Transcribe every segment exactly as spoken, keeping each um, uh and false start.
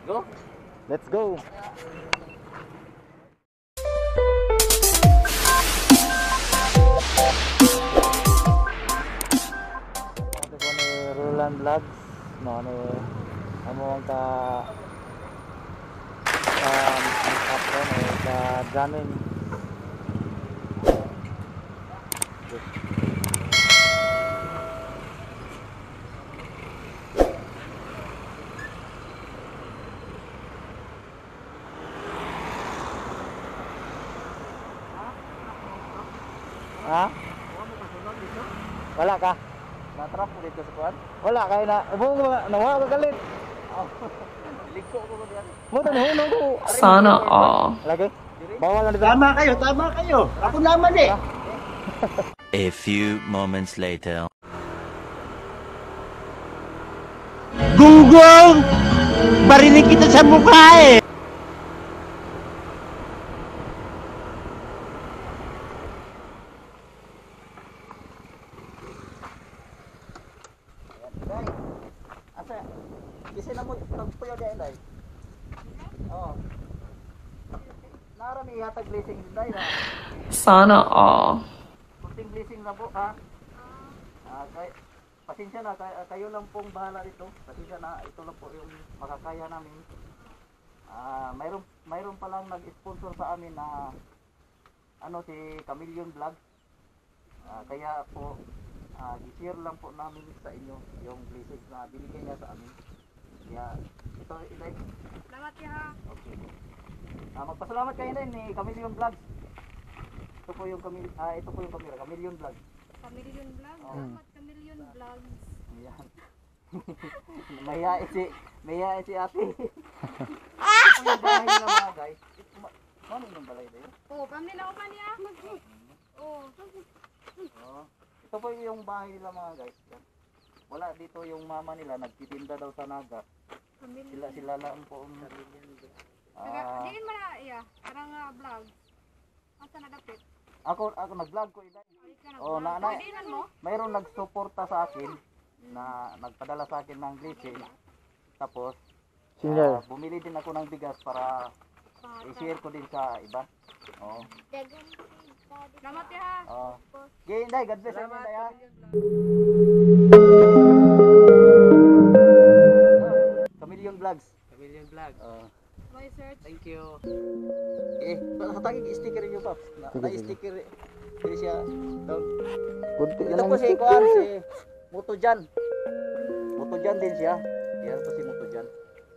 Go. Let's go. Ito po ni Roland Vlogs. No, ni amo ang ka um, up ko ni ka jamming. Ha? Wala ka? Natrap ko dito sa kuan. Wala kayo na. Buong mga nawa ka galit. Ligko ko ko diyan. Mo tan hunong ko. Sana all. Lagi. Bawal na dito. Tama kayo, tama kayo. Ako naman eh. A few moments later. Gunggong! Barinig kita sa mukha eh. Asa? Kasi na mo tagpuyo dai dai. Oh. Nara mi hatag blessing dai na. Sana all. Kunting blessing na po ha. Ah, kay pasensya na kay, kayo lang pong bahala dito. Pasensya na ito lang po yung makakaya namin. Ah, mayroon mayroon pa lang nag-sponsor sa amin na ano si Chameleon Vlog. Ah, kaya po ah, i-share lang po namin sa inyo yung blessing na binigay niya sa amin. Kaya ito ilay. Salamat ya. Okay. Ah, magpasalamat kayo din ni Chameleon Vlog. Ito po yung Camil ah, ito po yung camera, Chameleon Vlog. Chameleon Vlog. Oh. Salamat Chameleon Vlogs. Ayan. Mayayain si, mayayain si ate. Ito po yung bahay nila mga guys. Ano yung balay na yun? Oh, pamilya ko pa niya. Oh. Oh. Ito po yung bahay nila mga guys. Yan. Wala dito yung mama nila, nagtitinda daw sa Naga. Chameleon. Sila sila lang po. Taga, Ah, diin mo na iya. Parang uh, vlog. Asa na dapit? ako ako nag-vlog ko ina. Balik ka na. Oh, na, na, Diinan mo? mayroong nagsuporta sa akin na nagpadala sa akin ng blessing. Tapos Senior. ah, bumili din ako ng bigas para i-share ko din sa iba. Oh. Salamat ya. Oh. Okay, Inday, God bless you, Inday. Ha? Chameleon Vlogs. Chameleon Vlog. Oh. My search. Thank you. Eh, hatagin sticker niyo, Paps. Na, Sige, na sige. sticker. Dili siya. Down. Kunti na Ito lang. po si Kuan, si Motojan. Motojan din siya. Yan po si Motojan.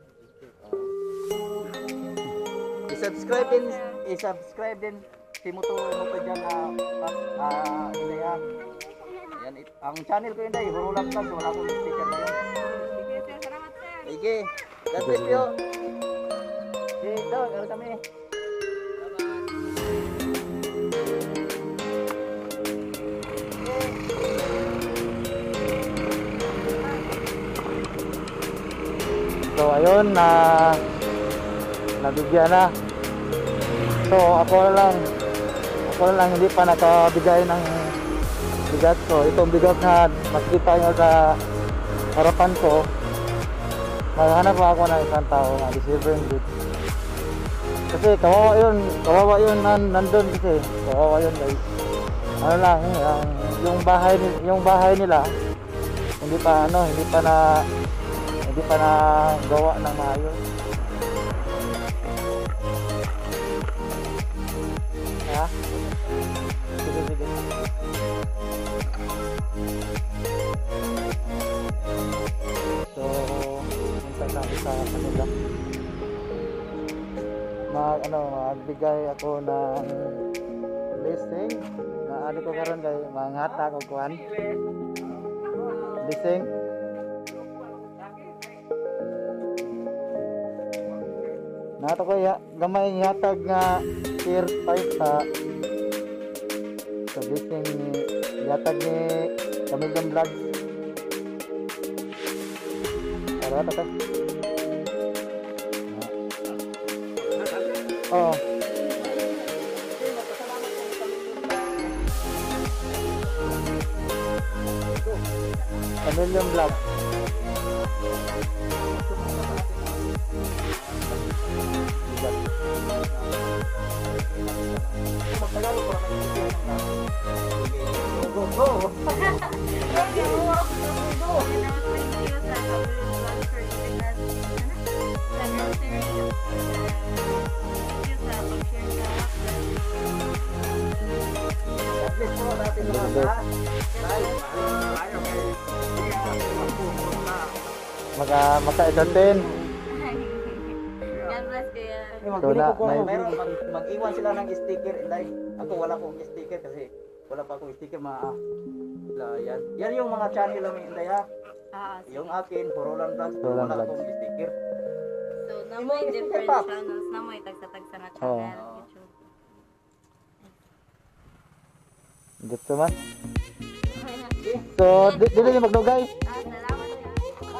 Oh. I-subscribe din, i-subscribe din si Moto Motojan na ah Inday ha. Yan, it- ang channel ko Inday, Hurulang Vlogs, wala akong sticker na yun. Sige sir, salamat sir. Sige, God bless you. Sige, dog, ano kami? So ayun na nabigyan na. So ako na lang ako na lang hindi pa nakabigay ng bigat ko. Itong bigat na makikita nyo sa harapan ko. Maghanap pa ako ng isang tao na delivering goods. Kasi kawawa yun, kawawa yun nan nandun kasi kawawa yun guys. Ano lang, yung, yung bahay ni- yung bahay nila hindi pa ano, hindi pa na hindi pa na gawa ng maayos. Ha? Sige, sige. So, punta kami sa kanila. Mag, ano, magbigay ako ng blessing. Na ano ko karon kay manghata ko kuan. Blessing. Nato ko ya, gamay yatag nga tier five sa sa blessing ni yatag ni Chameleon Vlog. Ara ta. Oh. Chameleon Vlog. ah, maka-entertain. God bless kuya. Eh, magbili Wala, ko kung may- meron, mag, mag-iwan sila ng sticker. Inday. Ako wala akong sticker kasi wala pa akong sticker mga wala, yan. Yan yung mga channel namin Inday ha. Ah, sige. Yung akin, Horolan Vlogs, Horolan wala Vlogs. akong sticker. So, na Imo, may sticker different pa. channels, na may tagsa-tagsa na Oo. channel, YouTube. Gusto man. So, di dili niyo magdugay. Ah, salamat ka.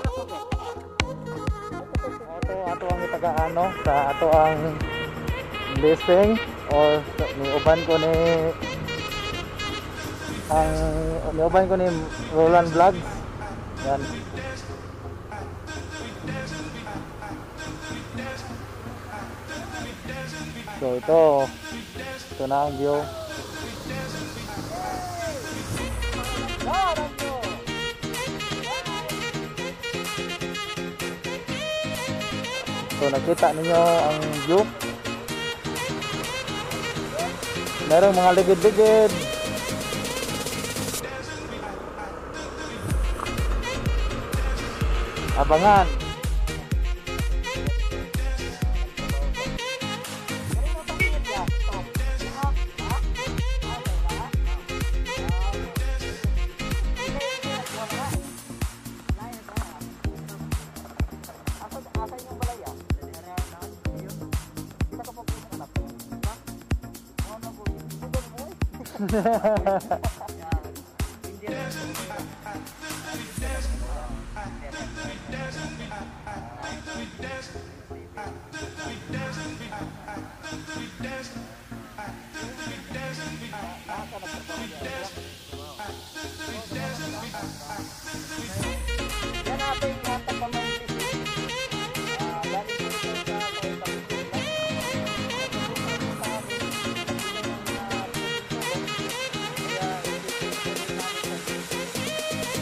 Ato ato ang itaga ano sa ato ang blessing or sa- ni uban ko ni ang ni uban ko ni Roland Vlogs. Yan. So ito ito na ang view. So nakita ninyo ang view. Merong mga ligid-ligid. Abangan. Yan ating hatag pa mga blessing. Ah, galing po ito sa may kapitulad. Natutulungan sa amin. Nagbigay ng mga tulong. Kaya, hindi po ito rin namin sa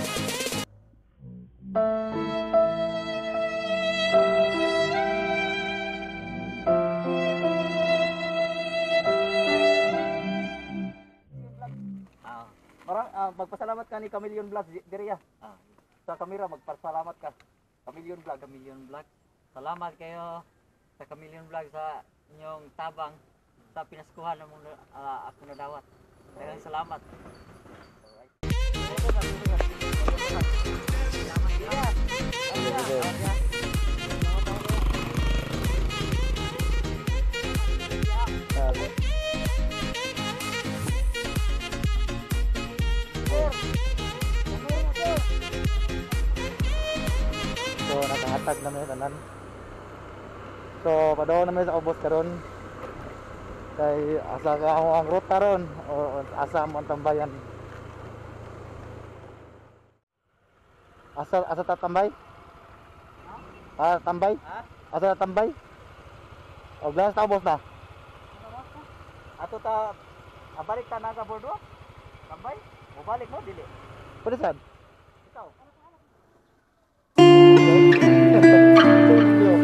Ah, marang ah, magpasalamat ka ni Chameleon Vlogs di- diri ah. Ah, sa kamera magpasalamat ka. Chameleon Vlog, Chameleon Vlog. Salamat kayo sa Chameleon Vlog sa inyong tabang sa pinaskuhan ng mga ah, ako na dawat. Daghang salamat. Alright. Sabi. So nakahatag na may tanan. So padaw na may sa ubos karon. Kay asa ka ako ang ruta ron o o asa mo ang tambayan. Asa asa ta tambay? Ah, tambay? Ha? Asa ta tambay? O glas ta ubos na. Ato ta abalik ta naga bordo. Tambay? Mobalik mo dili. Pwede sad. Ikaw. Thank you.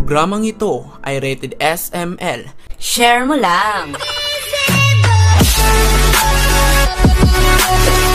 programang ito ay rated S M L. Share mo lang!